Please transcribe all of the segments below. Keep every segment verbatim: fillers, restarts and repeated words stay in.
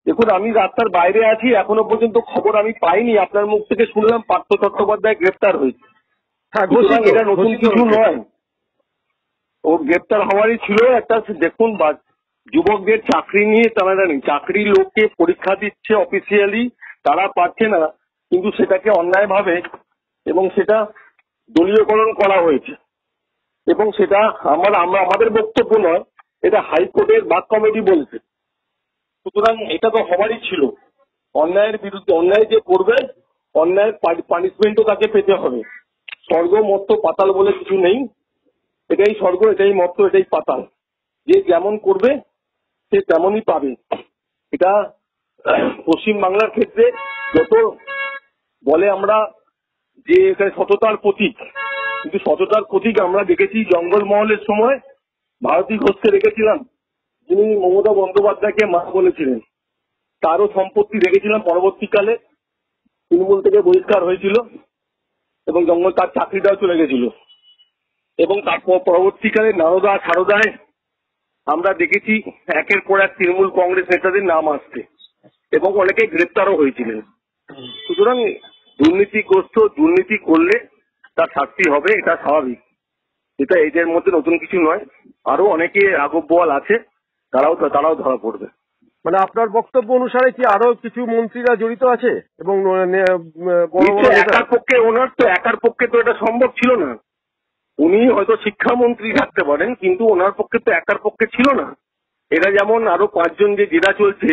দেখুন, আমি রাস্তার বাইরে আছি, এখনো পর্যন্ত খবর আমি পাইনি। আপনার মুখ থেকে শুনলাম পার্থ চট্টোপাধ্যায় গ্রেফতার হয়েছে। হ্যাঁ, সুতরাং ঘোষিত এটা নতুন ঘোষিত কিছু হয়েছে। নয়। ও গ্রেপ্তার হওয়ারই ছিল। একটা দেখুন, যুবকদের চাকরি নিয়ে টানাটানি, চাকরি লোককে পরীক্ষা দিচ্ছে অফিসিয়ালি, তারা পাচ্ছে না, কিন্তু সেটাকে অন্যায়ভাবে এবং সেটা দলীয়করণ করা হয়েছে। এবং সেটা আমার আমরা আমাদের বক্তব্য নয়, এটা হাইকোর্টের বাক কমিটি বলছে। সুতরাং এটা তো হওয়ারই ছিল। অন্যায়ের বিরুদ্ধে অন্যায় যে করবে, অন্যায়ের পানিশমেন্টও তাকে পেতে হবে। স্বর্গ মর্ত পাতাল বলে কিছু নেই। এটাই স্বর্গ, এটাই মর্ত, এটাই পাতাল। যে যেমন করবে সে তেমনই পাবে। এটা পশ্চিম বাংলার ক্ষেত্রে যত বলে আমরা যে এখানে সততার প্রতীক, কিন্তু সততার প্রতীক আমরা দেখেছি জঙ্গলমহলের সময় ভারতী ঘোষকে রেখেছিলাম, যিনি মমতা বন্দ্যোপাধ্যায়কে মা বলেছিলেন। তারও সম্পত্তি রেখেছিলাম, পরবর্তীকালে তৃণমূল থেকে বহিষ্কার হয়েছিল এবং জঙ্গল তার চাকরিটাও চলে গেছিল। এবং তারপর পরবর্তীকালে নারদা সারদায় আমরা দেখেছি একের পর এক তৃণমূল কংগ্রেস নেতাদের নাম আসছে এবং অনেকে গ্রেপ্তারও হয়েছিলেন। সুতরাং দুর্নীতিগ্রস্ত দুর্নীতি করলে তার শাস্তি হবে, এটা স্বাভাবিক। এটা এদের মধ্যে নতুন কিছু নয়। আরো অনেকে আগবল আছে, তারাও তারাও ধরা পড়বে। মানে আপনার বক্তব্য অনুসারে কি আরো কিছু মন্ত্রীরা জড়িত আছে এবং বড় বড় একার পক্ষে ওনার তো একার পক্ষে তো এটা সম্ভব ছিল না। উনি হয়তো শিক্ষামন্ত্রী থাকতে পারেন, কিন্তু ওনার পক্ষে তো একার পক্ষে ছিল না। এরা যেমন আরো পাঁচজন যে জেরা চলছে,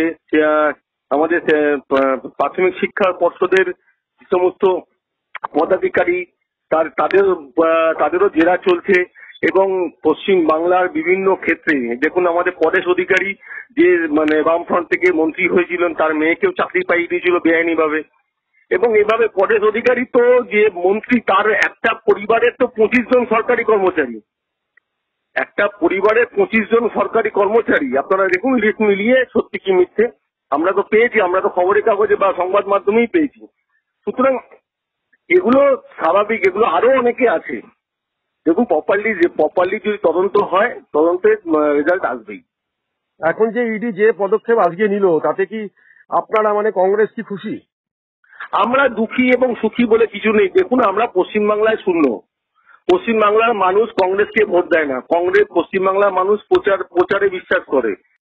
আমাদের প্রাথমিক শিক্ষা পর্ষদের সমস্ত পদাধিকারী, তার তাদের তাদেরও জেরা চলছে। এবং পশ্চিম বাংলার বিভিন্ন ক্ষেত্রে দেখুন, আমাদের পরেশ অধিকারী যে মানে বামফ্রন্ট থেকে মন্ত্রী হয়েছিলেন, তার মেয়েকেও চাকরি পাইয়ে দিয়েছিল বেআইনি ভাবে। এবং এভাবে পরেশ অধিকারী তো যে মন্ত্রী, তার একটা পরিবারের তো পঁচিশ জন সরকারি কর্মচারী। একটা পরিবারের পঁচিশ জন সরকারি কর্মচারী, আপনারা দেখুন লিস্ট মিলিয়ে সত্যি কি মিথ্যে। আমরা তো পেয়েছি, আমরা তো খবরের কাগজে বা সংবাদ মাধ্যমেই পেয়েছি। সুতরাং এগুলো স্বাভাবিক, এগুলো আরো অনেকে আছে। দেখুন, প্রপারলি যে প্রপারলি যদি তদন্ত হয়, তদন্তের রেজাল্ট আসবেই। এখন যে ইডি যে পদক্ষেপ আজকে নিল, তাতে কি আপনারা মানে কংগ্রেস কি খুশি? আমরা দুঃখী এবং সুখী বলে কিছু নেই। দেখুন, আমরা পশ্চিমবাংলায় শূন্য। পশ্চিমবাংলার মানুষ কংগ্রেসকে ভোট দেয় না। কংগ্রেস পশ্চিমবাংলার মানুষ প্রচার প্রচারে বিশ্বাস করে।